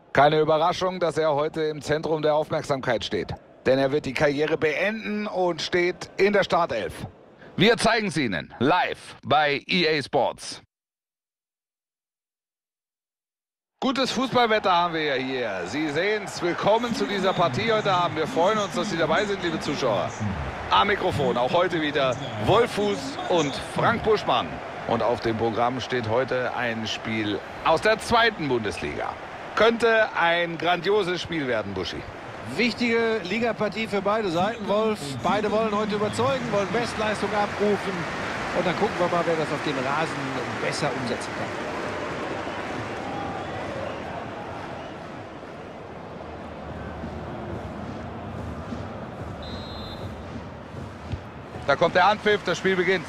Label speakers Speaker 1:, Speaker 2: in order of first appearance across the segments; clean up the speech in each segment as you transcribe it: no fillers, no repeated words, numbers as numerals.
Speaker 1: Keine Überraschung, dass er heute im Zentrum der Aufmerksamkeit steht. Denn er wird die Karriere beenden und steht in der Startelf. Wir zeigen es Ihnen live bei EA Sports. Gutes Fußballwetter haben wir ja hier. Sie sehen es. Willkommen zu dieser Partie heute Abend. Wir freuen uns, dass Sie dabei sind, liebe Zuschauer. Am Mikrofon auch heute wieder Wolf Fuß und Frank Buschmann. Und auf dem Programm steht heute ein Spiel aus der 2. Bundesliga. Könnte ein grandioses Spiel werden, Buschi.
Speaker 2: Wichtige Ligapartie für beide Seiten, Wolf. Beide wollen heute überzeugen, wollen Bestleistung abrufen. Und dann gucken wir mal, wer das auf dem Rasen besser umsetzen kann.
Speaker 1: Da kommt der Anpfiff, das Spiel beginnt.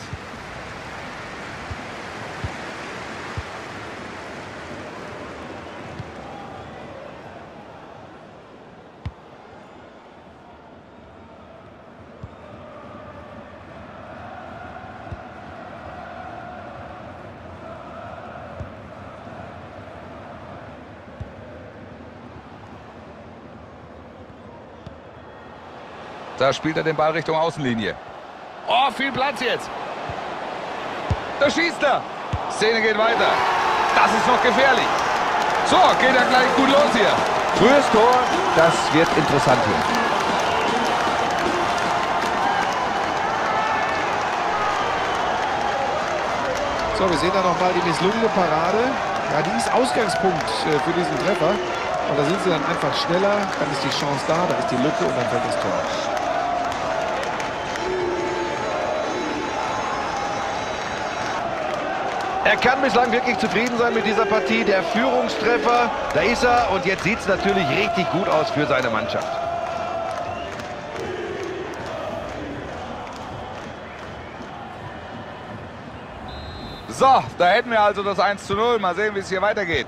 Speaker 1: Da spielt er den Ball Richtung Außenlinie. Oh, viel Platz jetzt. Da schießt er. Szene geht weiter. Das ist noch gefährlich. So, geht er gleich gut los hier.
Speaker 2: Frühes Tor, das wird interessant hier. So, wir sehen da nochmal die misslungene Parade. Ja, die ist Ausgangspunkt für diesen Treffer. Und da sind sie dann einfach schneller, dann ist die Chance da ist die Lücke und dann fällt das Tor.
Speaker 3: Er kann bislang wirklich zufrieden sein mit dieser Partie. Der Führungstreffer, da ist er. Und jetzt sieht es natürlich richtig gut aus für seine Mannschaft.
Speaker 1: So, da hätten wir also das 1:0. Mal sehen, wie es hier weitergeht.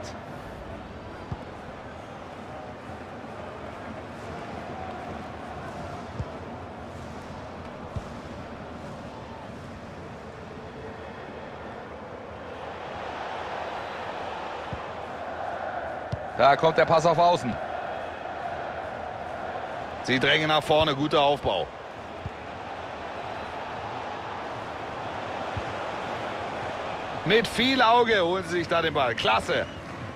Speaker 1: Da kommt der Pass auf Außen. Sie drängen nach vorne, guter Aufbau. Mit viel Auge holen sie sich da den Ball. Klasse.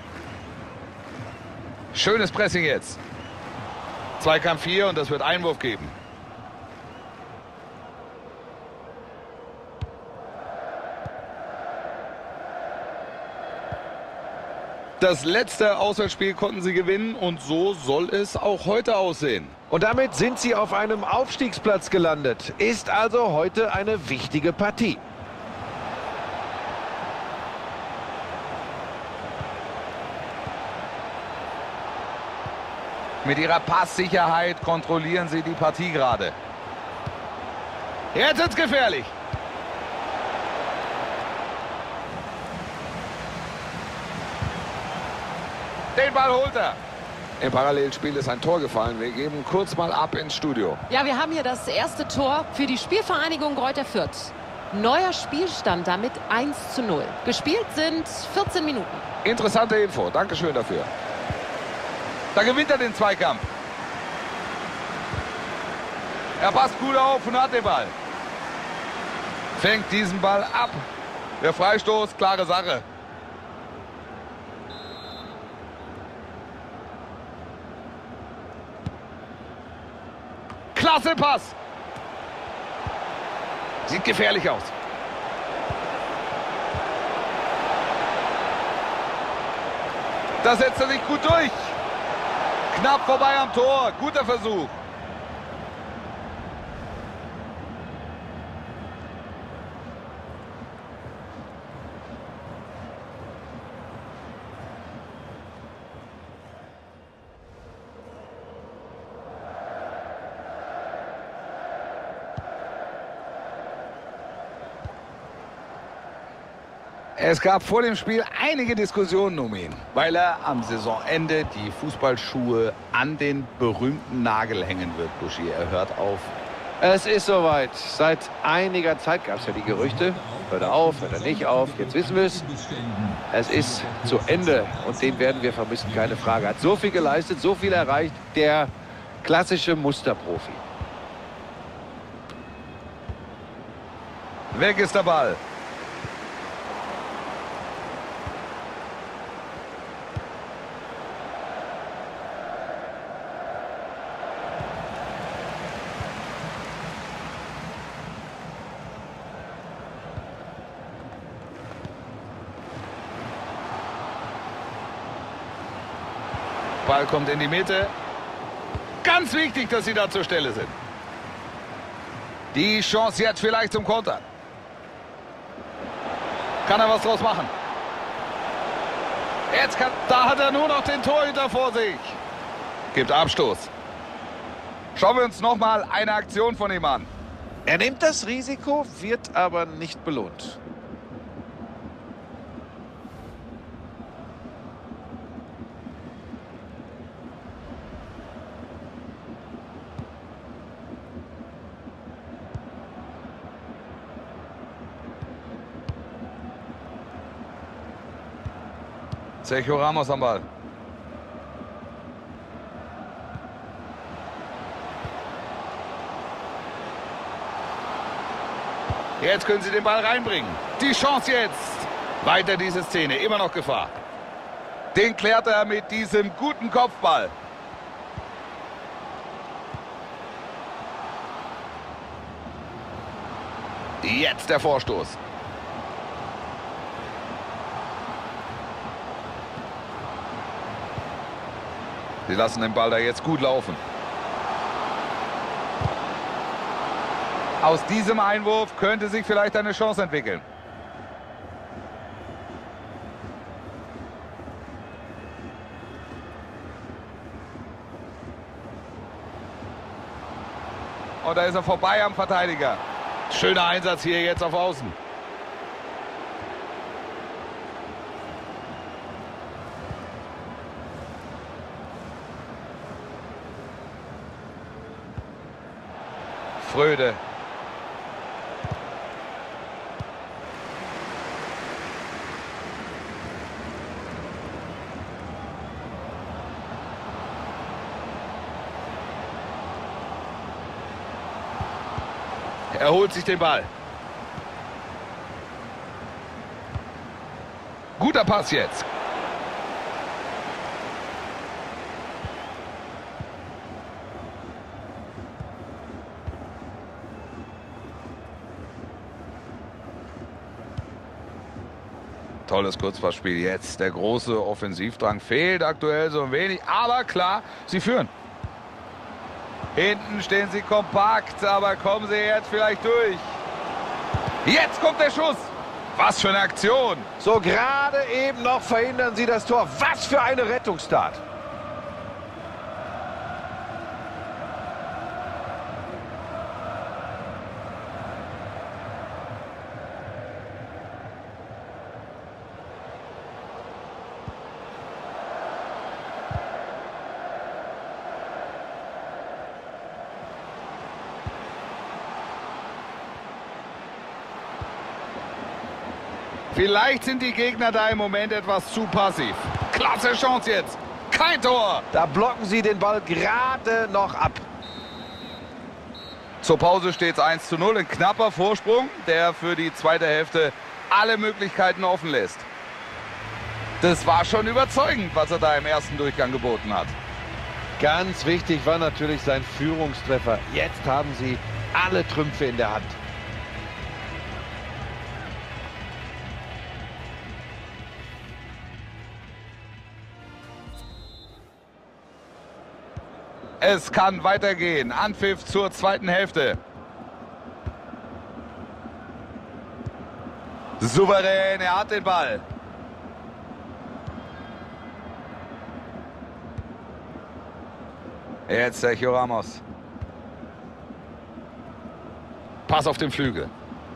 Speaker 1: Schönes Pressing jetzt. Zweikampf hier und das wird Einwurf geben. Das letzte Auswärtsspiel konnten sie gewinnen und so soll es auch heute aussehen.
Speaker 3: Und damit sind sie auf einem Aufstiegsplatz gelandet. Ist also heute eine wichtige Partie.
Speaker 1: Mit ihrer Passsicherheit kontrollieren sie die Partie gerade. Jetzt ist es gefährlich. Den Ball holt er. Im Parallelspiel ist ein Tor gefallen. Wir geben kurz mal ab ins Studio.
Speaker 4: Ja, wir haben hier das erste Tor für die Spielvereinigung Greuther Fürth. Neuer Spielstand damit 1:0. Gespielt sind 14 Minuten.
Speaker 1: Interessante Info. Dankeschön dafür. Da gewinnt er den Zweikampf. Er passt gut auf und hat den Ball. Fängt diesen Ball ab. Der Freistoß, klare Sache. Klasse Pass. Sieht gefährlich aus. Da setzt er sich gut durch. Knapp vorbei am Tor. Guter Versuch. Es gab vor dem Spiel einige Diskussionen um ihn, weil er am Saisonende die Fußballschuhe an den berühmten Nagel hängen wird, Buschi. Er hört auf
Speaker 2: Es ist soweit. Seit einiger Zeit gab es ja die Gerüchte. Hört er auf, hört er nicht auf. Jetzt wissen wir es. Es ist zu Ende und den werden wir vermissen, keine Frage. Hat so viel geleistet, so viel erreicht. Der klassische Musterprofi.
Speaker 1: Weg ist der Ball. Ball kommt in die Mitte. Ganz wichtig, dass sie da zur Stelle sind. Die Chance jetzt vielleicht zum Konter. Kann er was draus machen? Da hat er nur noch den Torhüter vor sich. Gibt Abstoß. Schauen wir uns nochmal eine Aktion von ihm an.
Speaker 2: Er nimmt das Risiko, wird aber nicht belohnt.
Speaker 1: Sergio Ramos am Ball. Jetzt können sie den Ball reinbringen. Die Chance jetzt. Weiter diese Szene. Immer noch Gefahr. Den klärt er mit diesem guten Kopfball. Jetzt der Vorstoß. Sie lassen den Ball da jetzt gut laufen. Aus diesem Einwurf könnte sich vielleicht eine Chance entwickeln. Und da ist er vorbei am Verteidiger. Schöner Einsatz hier jetzt auf Außen. Fröde. Er holt sich den Ball. Guter Pass jetzt. Tolles Kurzpassspiel jetzt. Der große Offensivdrang fehlt aktuell so ein wenig. Aber klar, sie führen. Hinten stehen sie kompakt, aber kommen sie jetzt vielleicht durch. Jetzt kommt der Schuss. Was für eine Aktion.
Speaker 2: So gerade eben noch verhindern sie das Tor. Was für eine Rettungstat.
Speaker 1: Vielleicht sind die Gegner da im Moment etwas zu passiv. Klasse Chance jetzt. Kein Tor.
Speaker 2: Da blocken sie den Ball gerade noch ab.
Speaker 1: Zur Pause steht es 1:0. Ein knapper Vorsprung, der für die zweite Hälfte alle Möglichkeiten offen lässt. Das war schon überzeugend, was er da im ersten Durchgang geboten hat.
Speaker 2: Ganz wichtig war natürlich sein Führungstreffer. Jetzt haben sie alle Trümpfe in der Hand.
Speaker 1: Es kann weitergehen. Anpfiff zur zweiten Hälfte. Souverän, er hat den Ball. Jetzt Sergio Ramos. Pass auf den Flügel.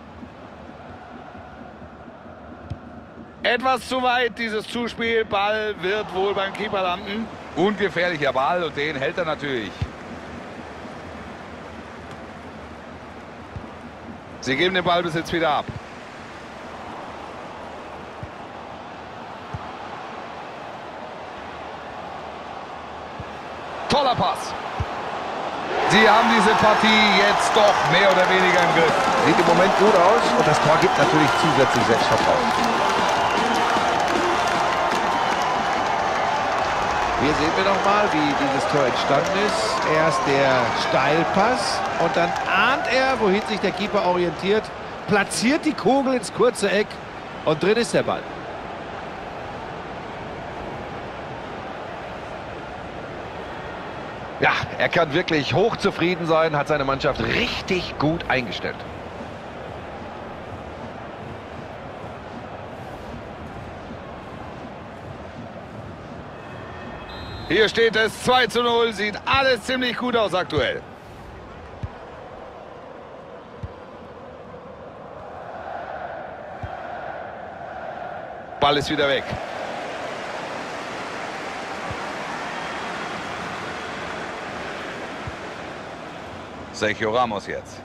Speaker 1: Etwas zu weit, dieses Zuspiel. Ball wird wohl beim Keeper landen. Ungefährlicher Ball und den hält er natürlich. Sie geben den Ballbesitz wieder ab. Toller Pass. Sie haben diese Partie jetzt doch mehr oder weniger im Griff.
Speaker 3: Sieht im Moment gut aus und das Tor gibt natürlich zusätzlich Selbstvertrauen. Hier sehen wir nochmal, wie dieses Tor entstanden ist. Erst der Steilpass und dann ahnt er, wohin sich der Keeper orientiert, platziert die Kugel ins kurze Eck und drin ist der Ball. Ja, er kann wirklich hochzufrieden sein, hat seine Mannschaft richtig gut eingestellt.
Speaker 1: Hier steht es 2:0, sieht alles ziemlich gut aus aktuell. Ball ist wieder weg. Sergio Ramos jetzt.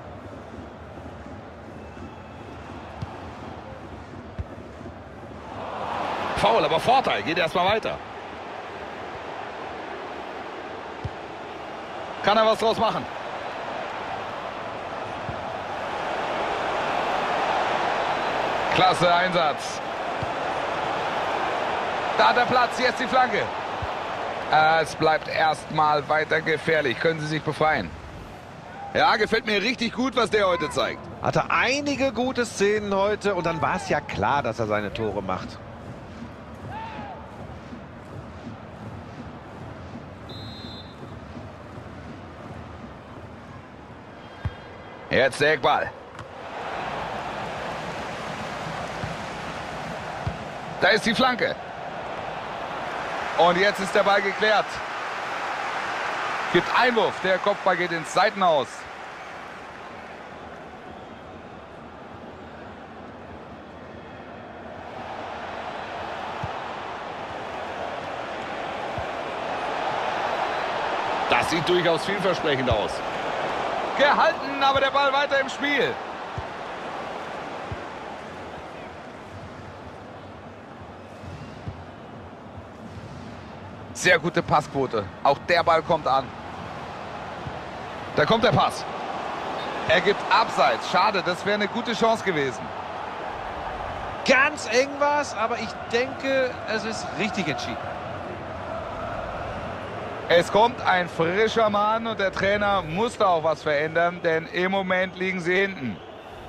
Speaker 1: Foul, aber Vorteil, geht erstmal weiter. Kann er was draus machen? Klasse Einsatz. Da hat er Platz, jetzt die Flanke. Es bleibt erstmal weiter gefährlich. Können Sie sich befreien? Ja, gefällt mir richtig gut, was der heute zeigt.
Speaker 3: Hatte einige gute Szenen heute und dann war es ja klar, dass er seine Tore macht.
Speaker 1: Jetzt der Eckball. Da ist die Flanke. Und jetzt ist der Ball geklärt. Gibt Einwurf. Der Kopfball geht ins Seitenhaus. Das sieht durchaus vielversprechend aus. Gehalten, aber der Ball weiter im Spiel. Sehr gute Passquote. Auch der Ball kommt an. Da kommt der Pass. Er gibt Abseits. Schade, das wäre eine gute Chance gewesen.
Speaker 3: Ganz eng war's, aber ich denke, es ist richtig entschieden.
Speaker 1: Es kommt ein frischer Mann und der Trainer muss da auch was verändern, denn im Moment liegen sie hinten.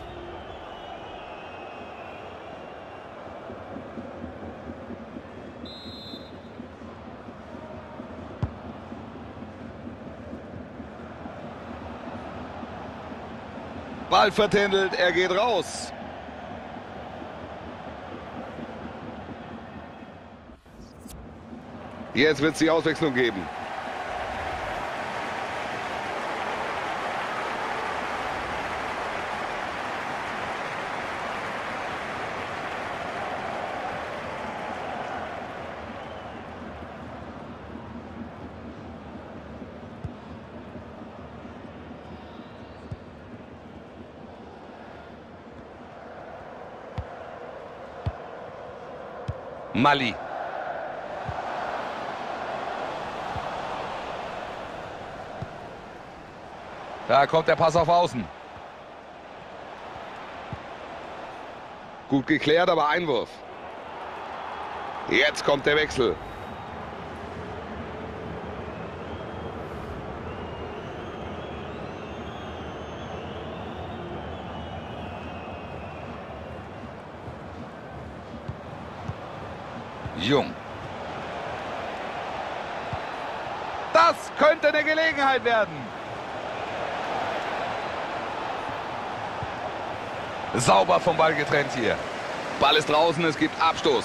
Speaker 1: Ball vertändelt, er geht raus. Jetzt wird es die Auswechslung geben. Mali. Da kommt der Pass auf Außen. Gut geklärt, aber Einwurf. Jetzt kommt der Wechsel. Jung. Das könnte eine Gelegenheit werden. Sauber vom Ball getrennt hier. Ball ist draußen, es gibt Abstoß.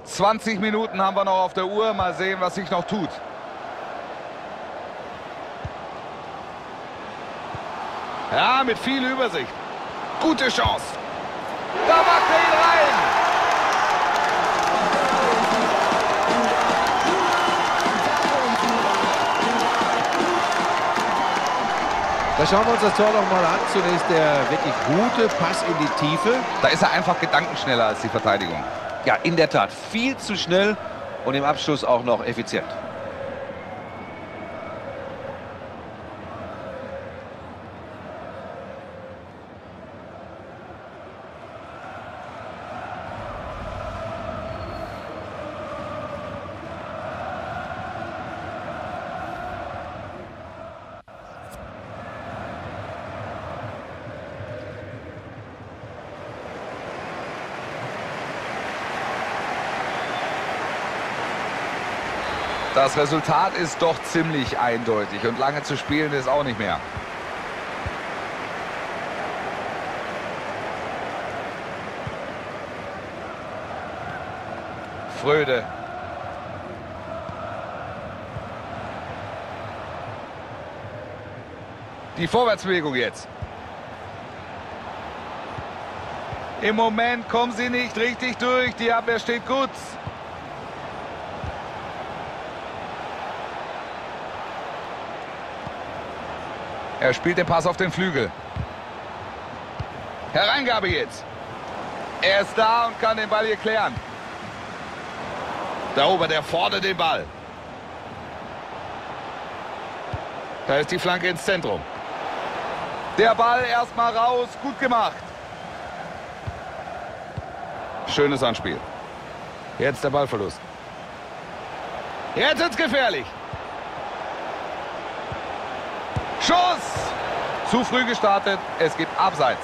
Speaker 1: 20 Minuten haben wir noch auf der Uhr. Mal sehen, was sich noch tut. Ja, mit viel Übersicht. Gute Chance. Da macht er ihn rein.
Speaker 3: Da schauen wir uns das Tor noch mal an. Zunächst der wirklich gute Pass in die Tiefe.
Speaker 1: Da ist er einfach gedankenschneller als die Verteidigung.
Speaker 2: Ja, in der Tat. Viel zu schnell und im Abschluss auch noch effizient.
Speaker 1: Das Resultat ist doch ziemlich eindeutig und lange zu spielen ist auch nicht mehr. Fröde. Die Vorwärtsbewegung jetzt. Im Moment kommen sie nicht richtig durch. Die Abwehr steht gut. Er spielt den Pass auf den Flügel. Hereingabe jetzt. Er ist da und kann den Ball hier klären. Da oben, der fordert den Ball. Da ist die Flanke ins Zentrum. Der Ball erstmal raus. Gut gemacht. Schönes Anspiel. Jetzt der Ballverlust. Jetzt wird's gefährlich. Schuss! Zu früh gestartet. Es gibt Abseits.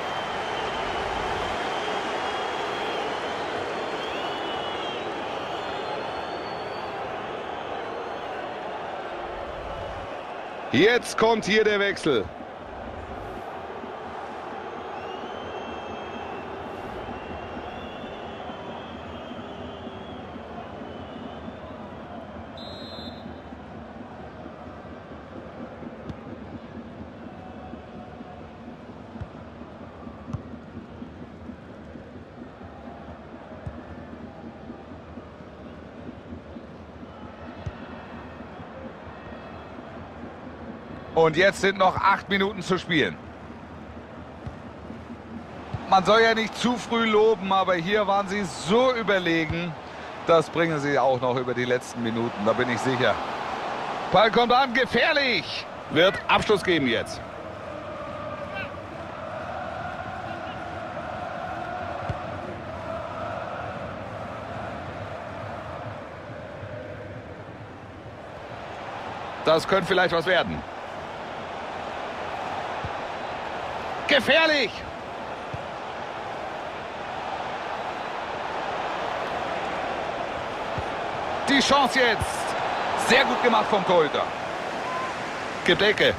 Speaker 1: Jetzt kommt hier der Wechsel. Und jetzt sind noch 8 Minuten zu spielen. Man soll ja nicht zu früh loben, aber hier waren sie so überlegen. Das bringen sie auch noch über die letzten Minuten, da bin ich sicher. Ball kommt an, gefährlich. Wird Abschluss geben jetzt. Das könnte vielleicht was werden. Gefährlich! Die Chance jetzt. Sehr gut gemacht vom Torhüter. Gibt Ecke.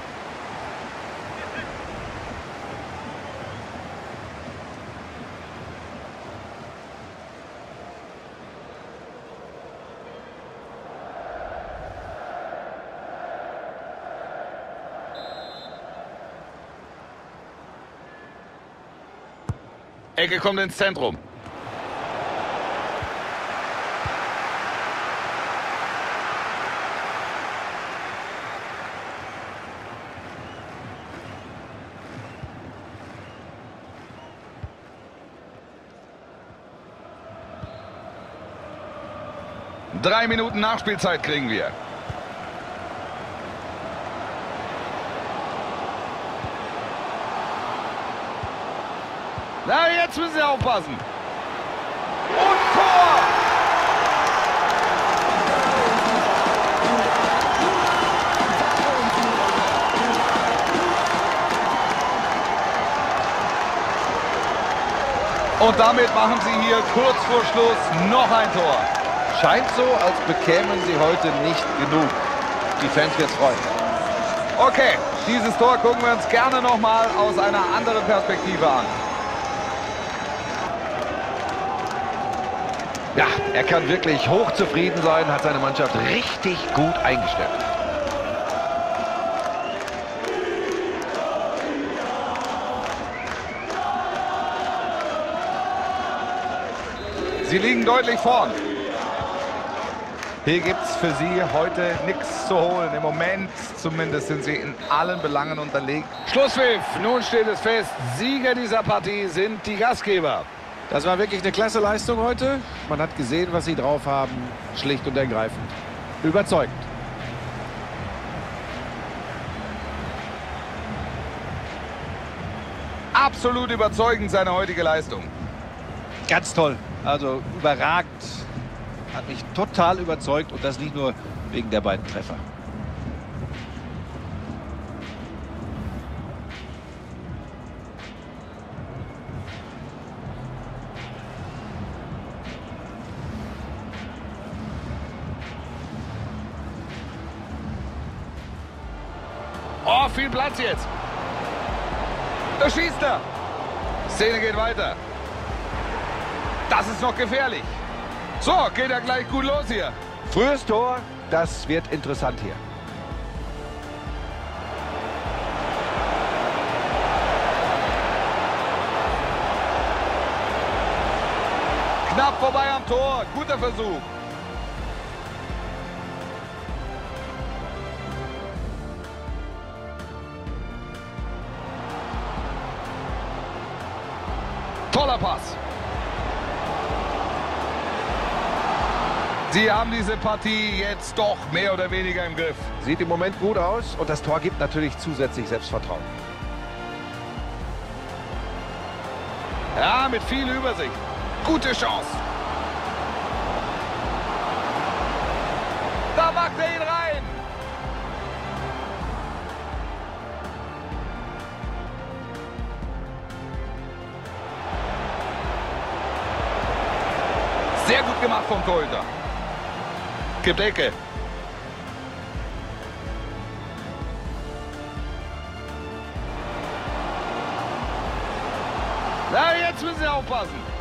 Speaker 1: Ecke kommt ins Zentrum. Drei Minuten Nachspielzeit kriegen wir. Na, jetzt müssen sie aufpassen. Und Tor! Und damit machen sie hier kurz vor Schluss noch ein Tor.
Speaker 2: Scheint so, als bekämen sie heute nicht genug. Die Fans wird's freuen.
Speaker 1: Okay, dieses Tor gucken wir uns gerne nochmal aus einer anderen Perspektive an.
Speaker 3: Ja, er kann wirklich hochzufrieden sein, hat seine Mannschaft richtig gut eingestellt.
Speaker 1: Sie liegen deutlich vorn. Hier gibt es für Sie heute nichts zu holen. Im Moment zumindest sind Sie in allen Belangen unterlegen. Schlusspfiff. Nun steht es fest. Sieger dieser Partie sind die Gastgeber.
Speaker 3: Das war wirklich eine klasse Leistung heute. Man hat gesehen, was sie drauf haben. Schlicht und ergreifend. Überzeugend.
Speaker 1: Absolut überzeugend seine heutige Leistung.
Speaker 3: Ganz toll. Also überragend. Hat mich total überzeugt und das nicht nur wegen der beiden Treffer.
Speaker 1: Oh, viel Platz jetzt. Da schießt er. Szene geht weiter. Das ist noch gefährlich. So, geht er gleich gut los hier.
Speaker 3: Frühes Tor, das wird interessant hier.
Speaker 1: Knapp vorbei am Tor. Guter Versuch. Toller Pass. Sie haben diese Partie jetzt doch mehr oder weniger im Griff.
Speaker 3: Sieht im Moment gut aus und das Tor gibt natürlich zusätzlich Selbstvertrauen.
Speaker 1: Ja, mit viel Übersicht. Gute Chance. Da macht er ihn rein. Sehr gut gemacht vom Torhüter. Gibt Ecke. Na, jetzt müssen Sie aufpassen.